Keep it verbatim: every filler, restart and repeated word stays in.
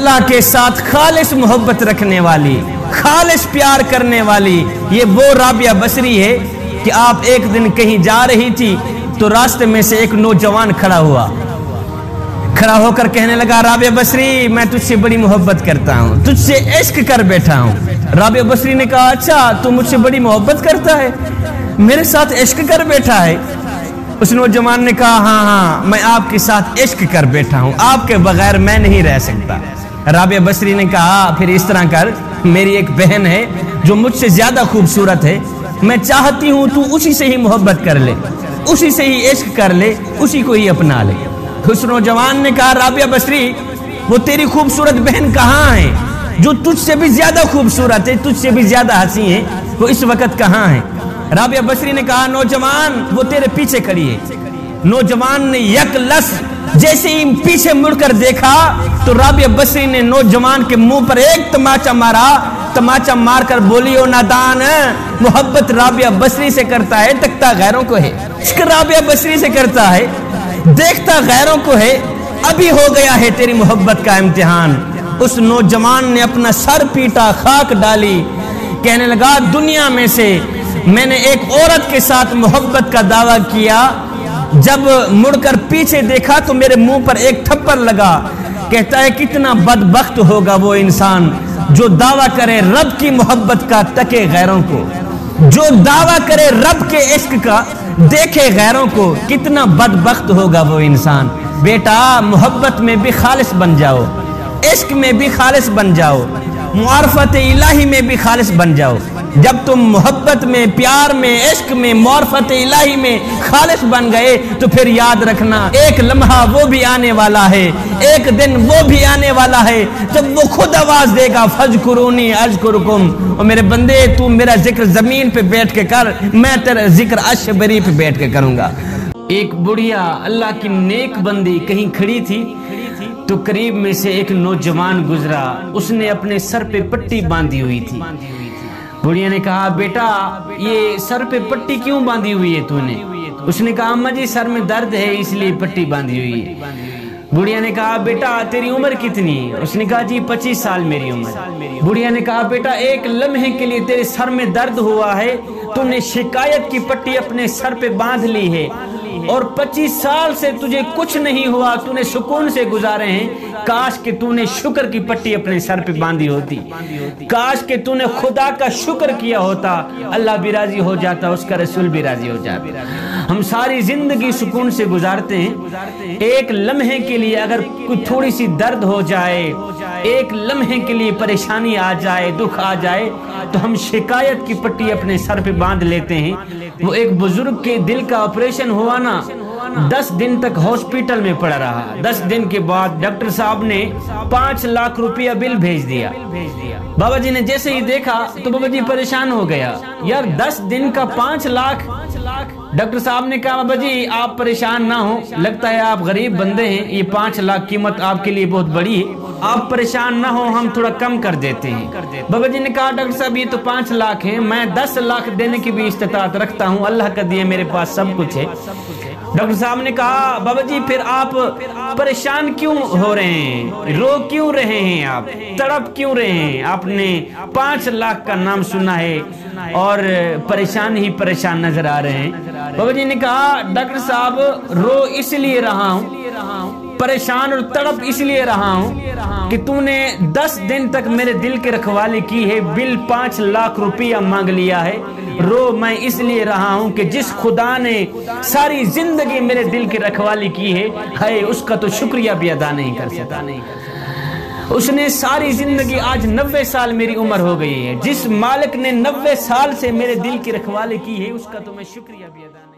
اللہ کے ساتھ خالص محبت رکھنے والی، خالص پیار کرنے والی، یہ وہ رابعہ بصری ہے کہ آپ ایک دن کہیں جا رہی تھی تو راستے میں سے ایک نوجوان کھڑا ہوا، کھڑا ہو کر کہنے لگا رابعہ بصری میں تجھ سے بڑی محبت کرتا ہوں، تجھ سے عشق کر بیٹھا ہوں۔ رابعہ بصری نے کہا اچھا تو مجھ سے بڑی محبت کرتا ہے، میرے ساتھ عشق کر بیٹھا ہے؟ اس نوجوان نے کہا ہاں ہاں میں آپ کے ساتھ عشق کر بیٹھا ہوں، آپ کے بغیر میں نہیں رہ سکتا۔ رابعہ بصری نے کہا پھر اس طرح کر، میری ایک بہن ہے جو مجھ سے زیادہ خوبصورت ہے، میں چاہتی ہوں تو اسی سے ہی محبت کر لے، اسی سے ہی عشق کر لے، اسی کو ہی اپنا لے۔ اس نوجوان نے کہا رابعہ بصری وہ تیری خوبصورت بہن کہاں ہے جو تجھ سے بھی زیادہ خوبصورت ہے، تجھ سے بھی زیادہ حسین ہے، وہ اس وقت کہاں ہے؟ رابعہ بصری نے کہا نوجوان وہ تیرے پیچھے کھڑی ہے۔ نوجوان نے یک لس جیسے ہی پیچھے مڑ کر دیکھا تو رابعہ بصری نے نوجوان کے منہ پر ایک تماچا مارا، تماچا مار کر بولی او نادان محبت رابعہ بصری سے کرتا ہے تکتا غیروں کو ہے، عشق رابعہ بصری سے کرتا ہے دیکھتا غیروں کو ہے، ابھی ہو گیا ہے تیری محبت کا امتحان۔ اس نوجوان نے اپنا سر پیٹا، خاک ڈالی، کہنے لگا دنیا میں سے میں نے ایک عورت کے ساتھ محبت کا دعویٰ کیا، جب مڑ کر پیچھے دیکھا تو میرے منہ پر ایک تھپڑ لگا۔ کہتا ہے کتنا بدبخت ہوگا وہ انسان جو دعویٰ کرے رب کی محبت کا تکے غیروں کو، جو دعویٰ کرے رب کے عشق کا دیکھے غیروں کو، کتنا بدبخت ہوگا وہ انسان۔ بیٹا محبت میں بھی خالص بن جاؤ، عشق میں بھی خالص بن جاؤ، معرفت الہی میں بھی خالص بن جاؤ۔ جب تم محبت میں، پیار میں، عشق میں، معرفت الہی میں خالص بن گئے تو پھر یاد رکھنا ایک لمحہ وہ بھی آنے والا ہے، ایک دن وہ بھی آنے والا ہے جب وہ خود آواز دے گا فَاذْكُرُونِي أَذْكُرْكُمْ، اور میرے بندے تو میرا ذکر زمین پہ بیٹھ کے کر، میں تیرا ذکر عرش بری پہ بیٹھ کے کروں گا۔ ایک بڑھیا اللہ کی نیک بندی کہیں کھڑی تھی تو قریب میں سے ایک نوجوان گزرا، اس نے اپنے سر پہ پٹی باندھی ہوئی تھی۔ بڑھیا نے کہا بیٹا یہ سر پہ پٹی کیوں باندھی ہوئی ہے تو نے؟ اس نے کہا اماں جی سر میں درد ہے اس لیے پٹی باندھی ہوئی ہے۔ بڑھیا نے کہا بیٹا تیری عمر کتنی؟ اس نے کہا جی پچیس سال میری عمر۔ بڑھیا نے کہا بیٹا ایک لمحے کے لیے تیرے سر میں درد ہوا ہے، تو نے شکایت کی پٹی اپنے سر پہ باندھ لی ہے، اور پچیس سال سے تجھے کچھ نہیں ہوا، تو نے سکون سے گزارے ہیں۔ کاش کہ تو نے شکر کی پٹی اپنے سر پہ باندھی ہوتی، کاش کہ تو نے خدا کا شکر کیا ہوتا، اللہ بھی راضی ہو جاتا، اس کا رسول بھی راضی ہو جاتا۔ ہم ساری زندگی سکون سے گزارتے ہیں، ایک لمحے کے لیے اگر کوئی تھوڑی سی درد ہو جائے، ایک لمحے کے لیے پریشانی آ جائے، دکھ آ جائے تو ہم شکایت کی پٹی اپنے سر پہ باندھ لیتے ہیں۔ وہ ایک بزرگ کے دل کا آپریشن ہوا نا، دس دن تک ہاسپٹل میں پڑا رہا، دس دن کے بعد ڈاکٹر صاحب نے پانچ لاکھ روپیہ بل بھیج دیا۔ بابا جی نے جیسے ہی دیکھا تو بابا جی پریشان ہو گیا، یار دس دن کا پانچ لاکھ۔ ڈاکٹر صاحب نے کہا بابا جی آپ پریشان نہ ہو، لگتا ہے آپ غریب بندے ہیں، یہ پانچ لاکھ قیمت آپ کے لیے بہت بڑی ہے، آپ پریشان نہ ہو، ہم تھوڑا کم کر دیتے ہیں۔ بابا جی نے کہا ڈاکٹر صاحب یہ تو پانچ لاکھ ہیں، میں دس لاکھ دینے کی بھی استطاعت رکھتا ہوں، اللہ کا دیا میرے پاس سب کچھ ہے۔ ڈاکٹر صاحب نے کہا بابا جی پھر آپ پریشان کیوں ہو رہے ہیں، رو کیوں رہے ہیں، آپ تڑپ کیوں رہے ہیں؟ آپ نے پانچ لاکھ کا نام سنا ہے اور پریشان ہی پریشان نظر آ رہے ہیں۔ بابا جی نے کہا ڈاکٹر صاحب رو اس لیے رہا ہوں، پریشان اور تڑپ اس لیے رہا ہوں کہ تو نے دس دن تک میرے دل کی رکھوالی کی ہے، بل پانچ لاکھ روپیہ مانگ لیا ہے۔ رو میں اس لیے رہا ہوں کہ جس خدا نے ساری زندگی میرے دل کی رکھوالی کی ہے، ہے اس کا تو شکریہ بھی ادا نہیں کر سکتا۔ اس نے ساری زندگی، آج نوے سال میری عمر ہو گئی ہے، جس مالک نے نوے سال سے میرے دل کی رکھوالی کی ہے اس کا تو میں شکریہ بھی ادا نہیں